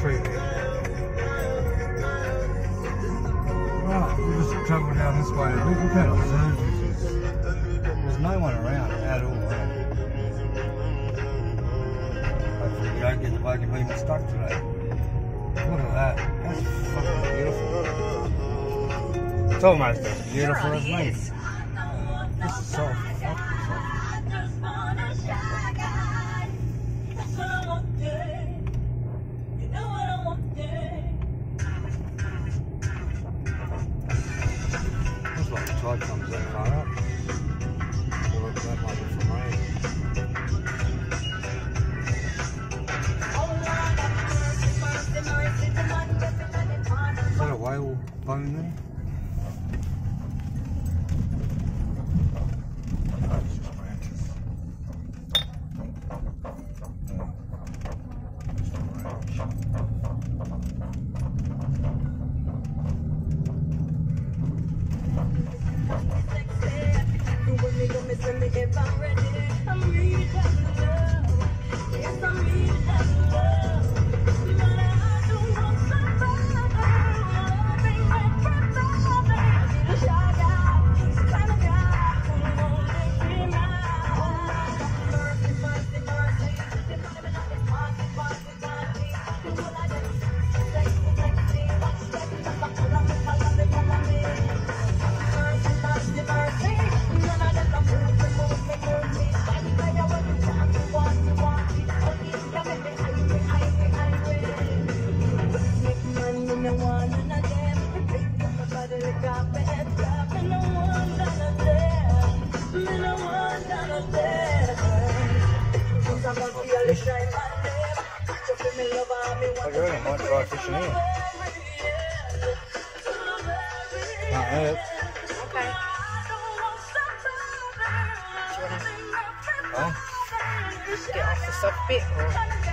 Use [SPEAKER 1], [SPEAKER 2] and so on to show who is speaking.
[SPEAKER 1] freely. Right, we'll just travel down this way. We can observe this. There's no one around at all. Hopefully we don't get the buggy beam stuck today. Look at that. That's fucking beautiful. It's almost as beautiful as me. This is soft. Looks like the tide comes that far up. Or that might be from rain. Is that a whale bone there? Oh, it's just branches. Just a branch. I really might try fishing here. Can't hurt.
[SPEAKER 2] Okay. Do you want to get off the soft bit or?